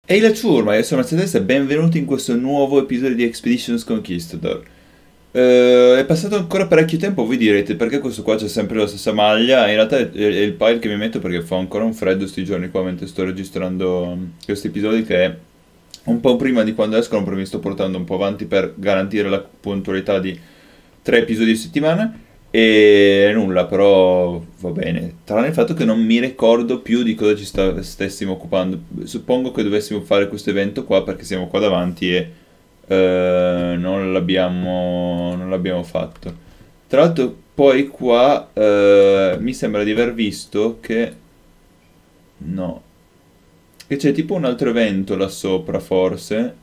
Ehi la ciurma, io sono Mercedes e benvenuti in questo nuovo episodio di Expeditions Conquistador. È passato ancora parecchio tempo, voi direte perché questo qua c'è sempre la stessa maglia. In realtà è il pile che mi metto perché fa ancora un freddo sti giorni qua mentre sto registrando questi episodi, che è un po' prima di quando escono, perché mi sto portando un po' avanti per garantire la puntualità di 3 episodi a settimana. E nulla, però va bene. Tranne il fatto che non mi ricordo più di cosa stessimo occupando. Suppongo che dovessimo fare questo evento qua perché siamo qua davanti e non l'abbiamo fatto. Tra l'altro, poi qua mi sembra di aver visto che. No. Che c'è tipo un altro evento là sopra, forse.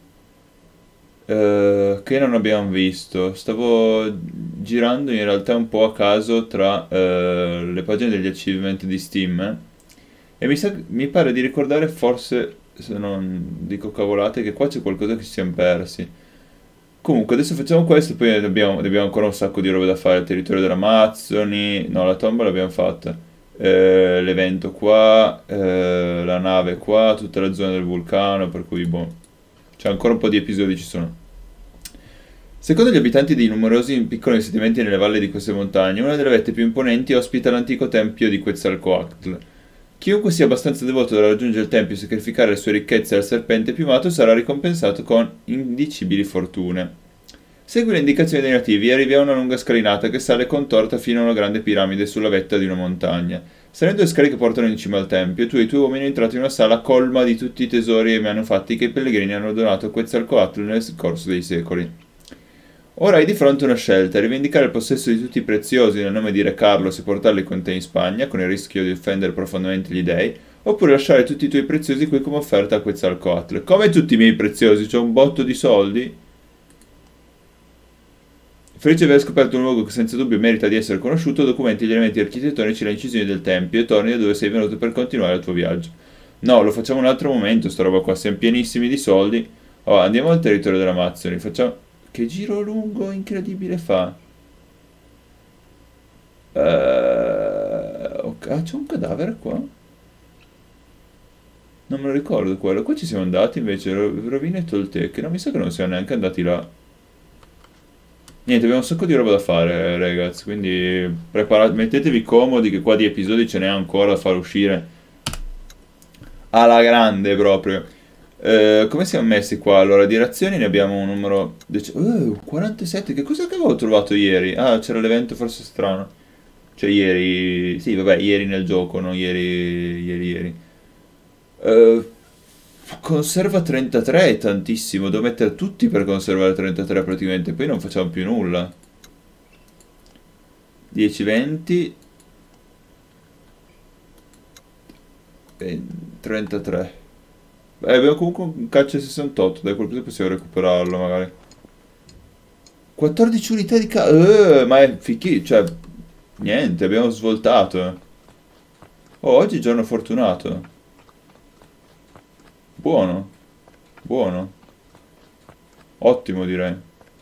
Che non abbiamo visto. Stavo girando in realtà un po' a caso tra le pagine degli achievement di Steam, e mi pare di ricordare, forse se non dico cavolate, che qua c'è qualcosa che ci siamo persi. Comunque adesso facciamo questo, poi abbiamo ancora un sacco di roba da fare. Il territorio dell'Amazzoni, no, la tomba l'abbiamo fatta. L'evento qua, la nave qua, tutta la zona del vulcano, per cui boh, c'è ancora un po' di episodi ci sono. Secondo gli abitanti di numerosi piccoli insediamenti nelle valli di queste montagne, una delle vette più imponenti ospita l'antico tempio di Quetzalcoatl. Chiunque sia abbastanza devoto da raggiungere il tempio e sacrificare le sue ricchezze al serpente piumato sarà ricompensato con indicibili fortune. Segui le indicazioni dei nativi e arrivi a una lunga scalinata che sale contorta fino a una grande piramide sulla vetta di una montagna. Salendo le scale che portano in cima al tempio, tu e i tuoi uomini entrate in una sala colma di tutti i tesori e manufatti che i pellegrini hanno donato a Quetzalcoatl nel corso dei secoli. Ora hai di fronte una scelta: rivendicare il possesso di tutti i preziosi nel nome di Re Carlos e portarli con te in Spagna, con il rischio di offendere profondamente gli dei, oppure lasciare tutti i tuoi preziosi qui come offerta a Quetzalcoatl. Come tutti i miei preziosi, c'ho un botto di soldi. Felice di aver scoperto un luogo che senza dubbio merita di essere conosciuto, documenti gli elementi architettonici e le incisioni del tempio e torni da dove sei venuto per continuare il tuo viaggio. No, lo facciamo un altro momento, sta roba qua, siamo pienissimi di soldi. Oh, andiamo al territorio dell'Amazzoni, facciamo. Che giro lungo incredibile fa? C'è un cadavere qua? Non me lo ricordo quello. Qua ci siamo andati invece, rovine e Toltec. Non mi sa che non siamo neanche andati là. Niente, abbiamo un sacco di roba da fare, ragazzi. Quindi mettetevi comodi che qua di episodi ce n'è ancora da far uscire alla grande proprio. Come siamo messi qua? Allora, di reazioni ne abbiamo un numero. 47. Che cosa che avevo trovato ieri? Ah, c'era l'evento forse strano. Cioè, ieri. Sì, vabbè, ieri nel gioco, non ieri. Eh, Conserva 33 è tantissimo. Devo mettere tutti per conservare 33 praticamente. Poi non facciamo più nulla. 10, 20. 33. Abbiamo comunque un caccia 68. Dai, qualcosa possiamo recuperarlo magari. 14 unità di ma è fichi. Cioè, niente, abbiamo svoltato. Oh, oggi è giorno fortunato. Buono, buono. Ottimo direi.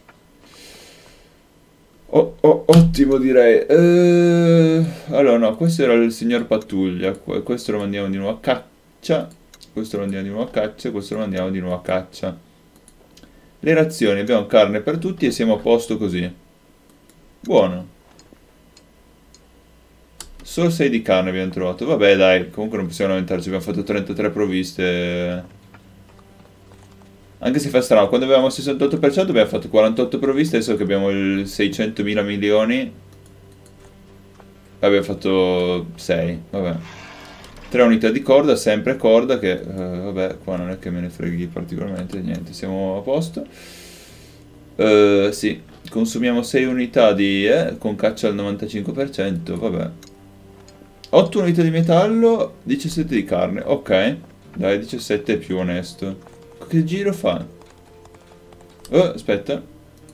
Ottimo direi. Allora no, questo era il signor Pattuglia. Questo lo mandiamo di nuovo a caccia. Questo lo mandiamo di nuovo a caccia. Questo lo mandiamo di nuovo a caccia. Le razioni, abbiamo carne per tutti e siamo a posto così. Buono. Solo 6 di carne abbiamo trovato. Vabbè dai, comunque non possiamo lamentarci. Abbiamo fatto 33 provviste. Anche se fa strano, quando avevamo il 68% abbiamo fatto 48 provviste, adesso che abbiamo il 600.000 milioni abbiamo fatto 6, vabbè. 3 unità di corda, sempre corda, che vabbè, qua non è che me ne freghi particolarmente, niente, siamo a posto. Sì, consumiamo 6 unità con caccia al 95%, vabbè. 8 unità di metallo, 17 di carne, ok. Dai, 17 è più onesto. Che giro fa? Oh, aspetta.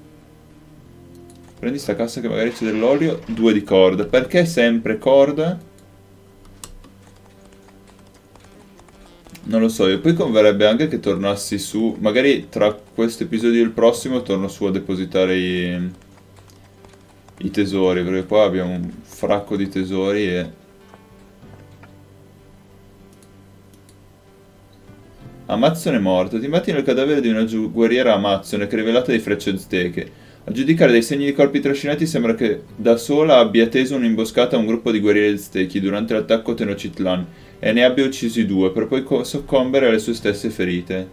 Prendi sta cassa che magari c'è dell'olio. 2 di corda. Perché sempre corda? Non lo so, e poi converrebbe anche che tornassi su. Magari tra questo episodio e il prossimo torno su a depositare i tesori. Perché qua abbiamo un fracco di tesori e. Amazzone morto. Ti immagini il cadavere di una guerriera amazzone che rivelata di frecce azteche. A giudicare dai segni di corpi trascinati sembra che da sola abbia teso un'imboscata a un gruppo di guerrieri aztechi durante l'attacco a Tenochtitlan e ne abbia uccisi due per poi soccombere alle sue stesse ferite.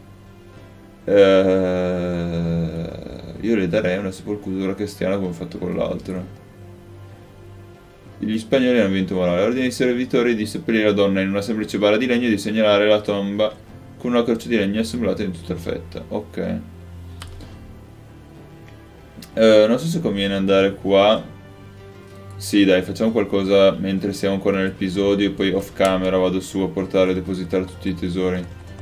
Io le darei una sepoltura cristiana come ho fatto con l'altro. Gli spagnoli hanno vinto morale. Ordine ai servitori di seppellire la donna in una semplice bara di legno e di segnalare la tomba con una croce di legno assemblata in tutta perfetta. Ok. Non so se conviene andare qua. Sì, dai, facciamo qualcosa mentre siamo ancora nell'episodio e poi off camera vado su a portare e depositare tutti i tesori.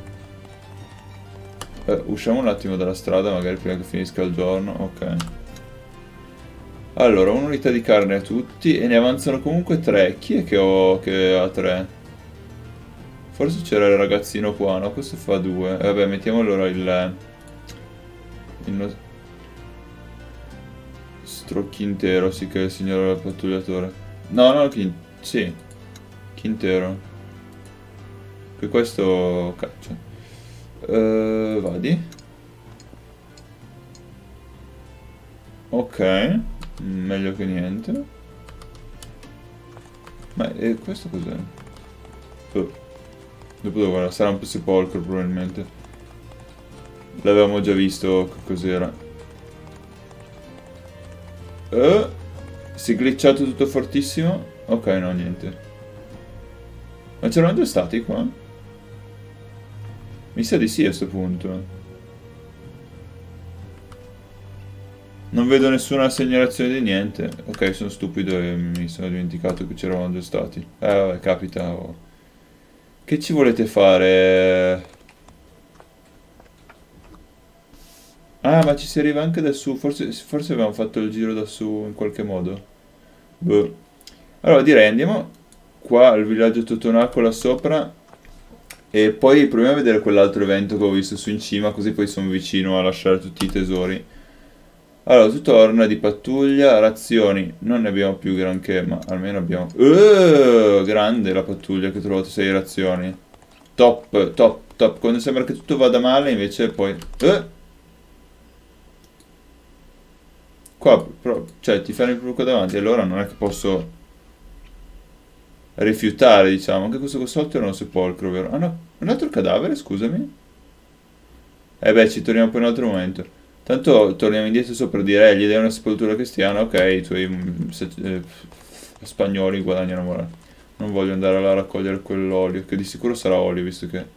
Usciamo un attimo dalla strada, magari prima che finisca il giorno. Ok. Allora, un'unità di carne a tutti e ne avanzano comunque 3. Chi è che ha 3? Forse c'era il ragazzino qua, no? Questo fa 2. Vabbè, mettiamo allora il nostro Quintero, sì che è il signor pattugliatore. No, no, sì, Quintero. Che questo caccia. Vadi. Ok, meglio che niente. Ma questo cos'è? Dopo devo guardare, sarà un sepolcro probabilmente. L'avevamo già visto cos'era. Si è glitchato tutto fortissimo. Ok, no, niente. Ma c'erano due stati qua? Mi sa di sì a sto punto. Non vedo nessuna segnalazione di niente. Ok, sono stupido e mi sono dimenticato che c'erano due stati. Vabbè, capita. Oh. Che ci volete fare? Ah, ma ci si arriva anche da su. Forse abbiamo fatto il giro da su in qualche modo. Boh. Allora direi andiamo qua al villaggio Totonaco là sopra. E poi proviamo a vedere quell'altro evento che ho visto su in cima. Così poi sono vicino a lasciare tutti i tesori. Allora, tu torna di pattuglia, razioni, non ne abbiamo più granché, ma almeno abbiamo... grande la pattuglia che ho trovato 6 razioni. Top, top, top. Quando sembra che tutto vada male, invece poi... Qua, cioè, ti fermi proprio qua davanti, allora non è che posso rifiutare, diciamo. Anche questo costolto era un sepolcro, vero? Ah no, un altro cadavere, scusami. Beh, ci torniamo poi in un altro momento. Tanto torniamo indietro sopra di re, gli dai una sepoltura cristiana, ok, i tuoi spagnoli guadagnano morale. Non voglio andare là a raccogliere quell'olio, che di sicuro sarà olio, visto che...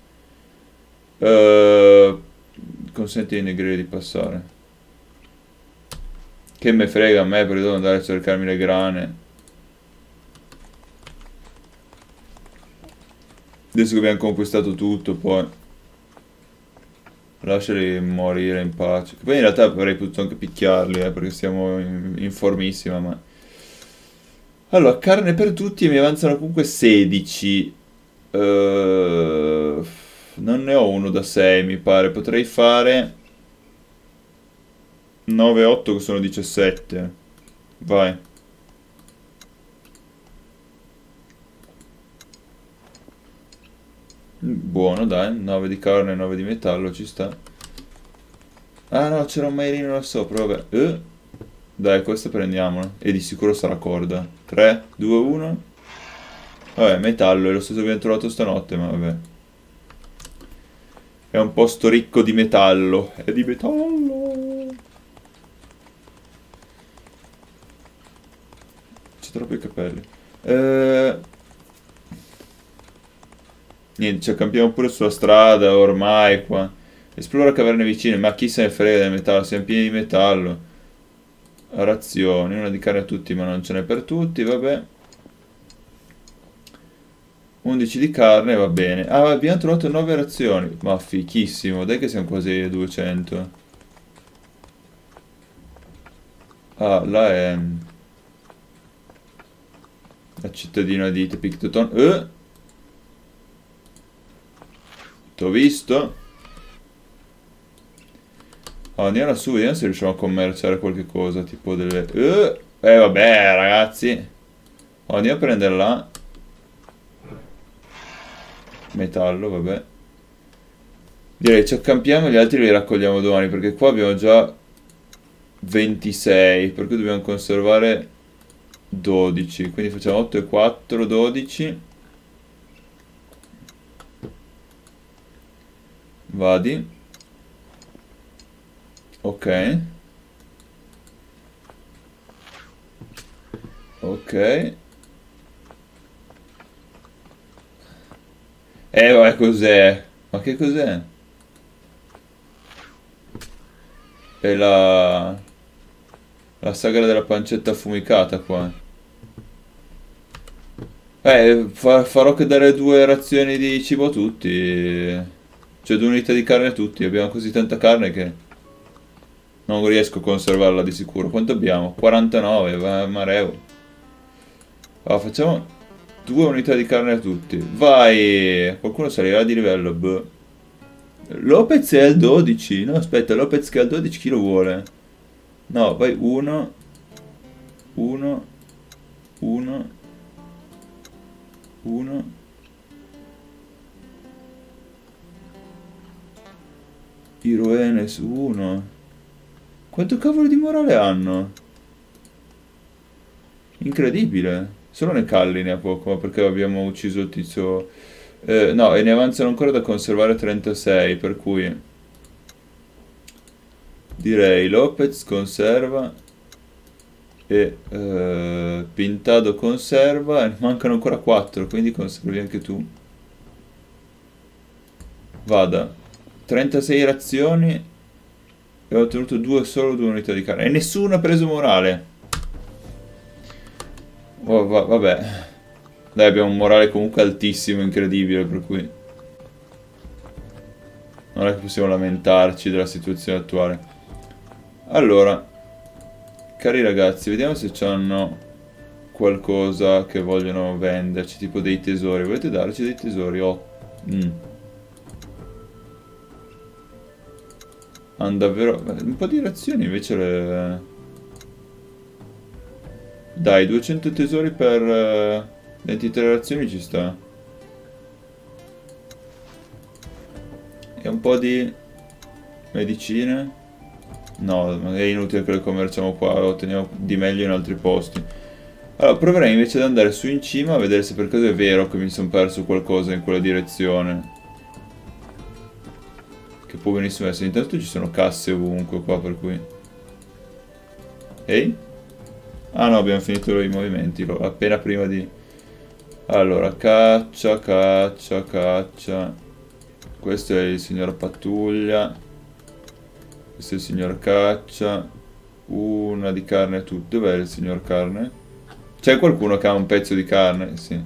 consenti ai negri di passare. Che me frega a me, perché devo andare a cercarmi le grane. Adesso che abbiamo conquistato tutto, poi... Lasciali morire in pace. Che poi in realtà avrei potuto anche picchiarli, perché siamo in formissima, ma... Allora, carne per tutti e mi avanzano comunque 16. Non ne ho uno da 6, mi pare. Potrei fare 9 e 8 che sono 17. Vai. Buono, dai. 9 di carne e 9 di metallo, ci sta. Ah no, c'era un maierino là sopra, vabbè. Dai, questo prendiamolo. E di sicuro sarà corda. 3, 2, 1. Vabbè, metallo, è lo stesso che abbiamo trovato stanotte, ma vabbè. È un posto ricco di metallo. È di metallo. C'è troppo i capelli. Niente, ci accampiamo pure sulla strada, ormai qua. Esplora caverne vicine, ma chi se ne frega del metallo, siamo pieni di metallo. Razioni, una di carne a tutti, ma non ce n'è per tutti, vabbè. 11 di carne, va bene. Ah, abbiamo trovato 9 razioni. Ma fichissimo, dai che siamo quasi a 200. Ah, là è... la cittadina di Tepictoton. T'ho visto. Andiamo lassù, vediamo se riusciamo a commerciare qualche cosa, tipo delle... vabbè, ragazzi. Andiamo a prendere là. Metallo, vabbè. Direi ci accampiamo e gli altri li raccogliamo domani, perché qua abbiamo già 26, per cui dobbiamo conservare 12. Quindi facciamo 8 e 4, 12. Vadi. Ok. Ok. Vabbè, cos'è? Ma che cos'è? È la sagra della pancetta affumicata qua. Farò che dare 2 razioni di cibo a tutti. Cioè 2 unità di carne a tutti. Abbiamo così tanta carne che non riesco a conservarla di sicuro. Quanto abbiamo? 49, va mareo. Allora, facciamo 2 unità di carne a tutti. Vai! Qualcuno salirà di livello. Boh. Lopez è al 12. No, aspetta, Lopez che è al 12 chi lo vuole? No, vai 1, 1, 1, 1. Iroenes 1. Quanto cavolo di morale hanno? Incredibile. Solo ne calli ne ha poco, ma perché abbiamo ucciso il tizio. No, e ne avanzano ancora da conservare 36, per cui direi Lopez conserva e Pintado conserva e mancano ancora 4, quindi conservi anche tu. Vada. 36 razioni e ho ottenuto solo 2 unità di carne. E nessuno ha preso morale. Oh, vabbè. Dai, abbiamo un morale comunque altissimo, incredibile, per cui non è che possiamo lamentarci della situazione attuale. Allora, cari ragazzi, vediamo se hanno qualcosa che vogliono venderci, tipo dei tesori. Volete darci dei tesori? Oh. Hanno davvero. Un po' di razioni invece le. Dai, 200 tesori per 23 razioni ci sta. E un po' di medicine. No, è inutile che le commerciamo qua, lo otteniamo di meglio in altri posti. Allora, proverei invece ad andare su in cima a vedere se per caso è vero che mi sono perso qualcosa in quella direzione. Che può benissimo essere. Intanto ci sono casse ovunque qua, per cui. Ehi? Ah no, abbiamo finito i movimenti, appena prima di. Allora, caccia, caccia, caccia. Questo è il signor pattuglia. Questo è il signor caccia. Una di carne a tutti. Dov'è il signor carne? C'è qualcuno che ha un pezzo di carne? Sì.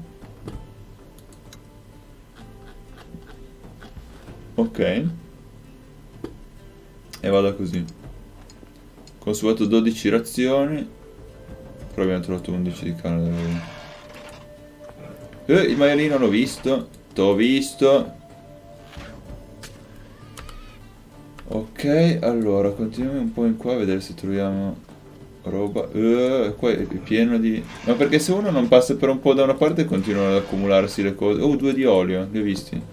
Ok. E vado così. Consumato 12 razioni. Però abbiamo trovato 11 di carne. Il maialino l'ho visto. T'ho visto. Ok, allora continuiamo un po' in qua a vedere se troviamo roba. Qua è pieno di. Ma perché se uno non passa per un po' da una parte continuano ad accumularsi le cose. Oh, 2 di olio, li hai visti?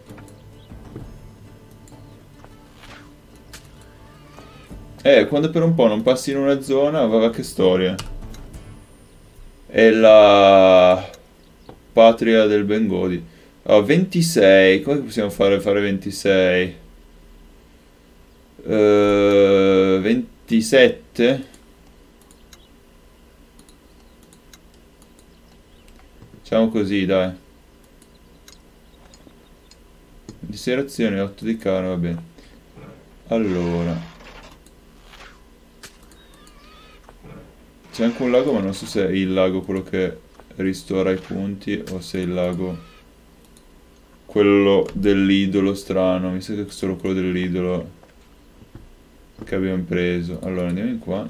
Quando per un po' non passi in una zona, va che storia. È la patria del Bengodi. 26, come possiamo fare 26? 27? Facciamo così, dai. 26 razioni, 8 di carne, va bene. Allora. C'è anche un lago, ma non so se è il lago quello che ristora i punti o se è il lago quello dell'idolo strano. Mi sa che è solo quello dell'idolo che abbiamo preso. Allora andiamo in qua.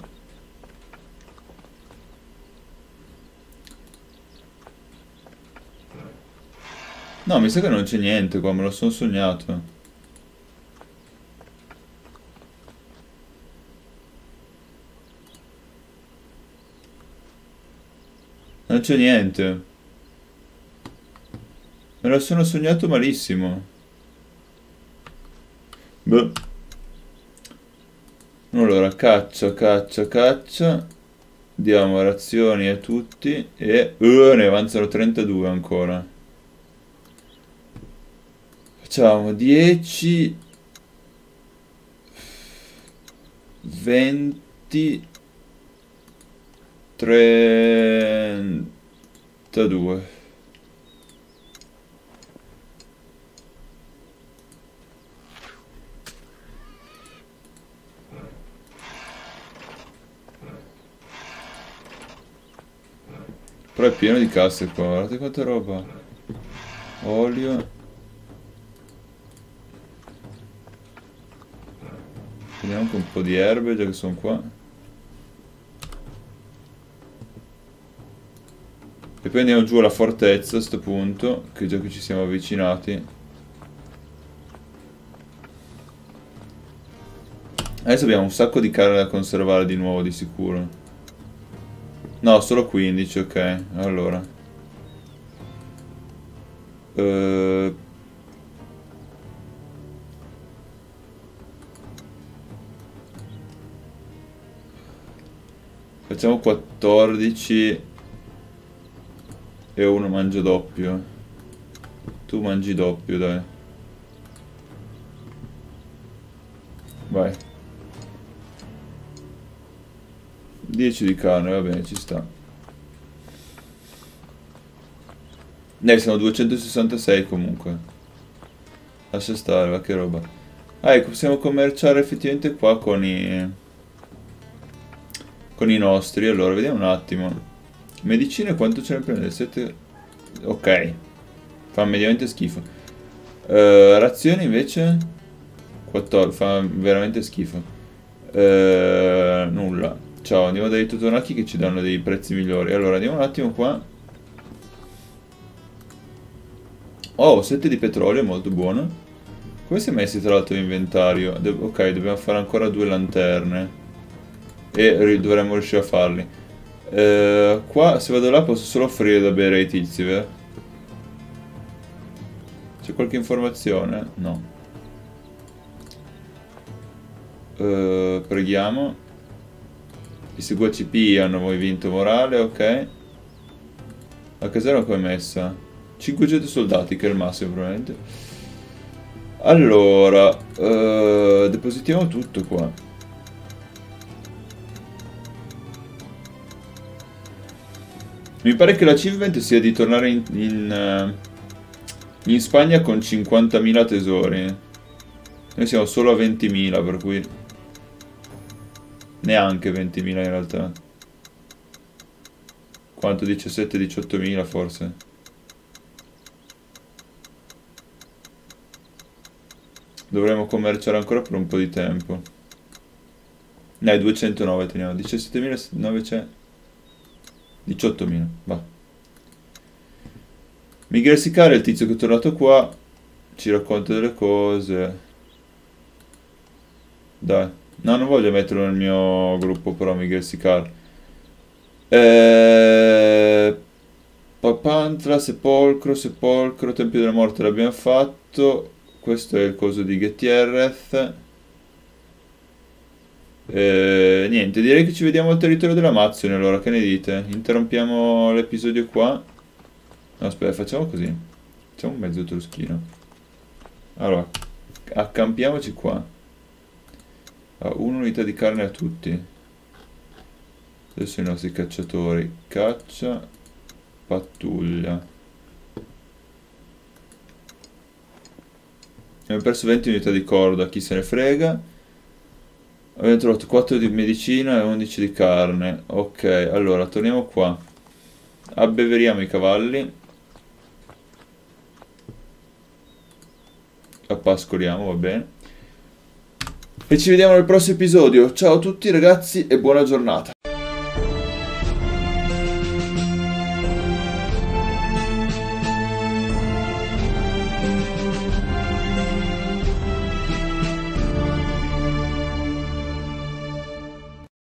No, mi sa che non c'è niente qua, me lo sono sognato. Non c'è niente. Me lo sono sognato malissimo. Beh. Allora, caccia, caccia, caccia. Diamo razioni a tutti e ne avanzano 32 ancora. Facciamo 10, 20, 32. Però è pieno di casse qua, guardate quanta roba. Olio. Vediamo anche un po' di erbe, già che sono qua. E poi andiamo giù alla fortezza a sto punto, che già che ci siamo avvicinati. Adesso abbiamo un sacco di carne da conservare di nuovo, di sicuro. No, solo 15, ok. Allora. Facciamo 14 e uno mangia doppio. Tu mangi doppio, dai. Vai. 10 di carne, va bene, ci sta. Sono 266 comunque. Lascia stare, va che roba. Ah, ecco, possiamo commerciare effettivamente qua con i nostri. Allora, vediamo un attimo. Medicine quanto ce ne prende? 7... Ok. Fa mediamente schifo. Razioni invece? 14. Fa veramente schifo. Nulla. Ciao, andiamo dai Totonaki che ci danno dei prezzi migliori. Allora, andiamo un attimo qua. Oh, 7 di petrolio, molto buono. Come si è messi tra l'altro l'inventario? Ok, dobbiamo fare ancora 2 lanterne. E dovremmo riuscire a farli. Qua, se vado là, posso solo offrire da bere ai tizi, vero? C'è qualche informazione? No. Preghiamo. I seguaci P hanno movimento morale, ok. La caserma come è messa? 500 soldati, che è il massimo probabilmente. Allora, depositiamo tutto qua. Mi pare che l'achievement sia di tornare in Spagna con 50.000 tesori. Noi siamo solo a 20.000, per cui... Neanche 20.000 in realtà. Quanto? 17-18.000 forse. Dovremmo commerciare ancora per un po' di tempo. 209 teniamo. 17.900. 18.000, va. Miguel Sicar è il tizio che è tornato qua. Ci racconta delle cose. Dai. No, non voglio metterlo nel mio gruppo però Miguel Sicar. Papantla, sepolcro, Tempio della Morte l'abbiamo fatto. Questo è il coso di Gutierrez. Niente, direi che ci vediamo al territorio dell'Amazzone allora, che ne dite? Interrompiamo l'episodio qua. No, aspetta, facciamo così. Facciamo un mezzo truschino. Allora, accampiamoci qua. Un'unità di carne a tutti. Adesso i nostri cacciatori. Caccia, pattuglia. Abbiamo perso 20 unità di corda, chi se ne frega. Abbiamo trovato 4 di medicina e 11 di carne. Ok, allora torniamo qua. Abbeveriamo i cavalli. Appascoliamo, va bene. E ci vediamo nel prossimo episodio. Ciao a tutti ragazzi e buona giornata.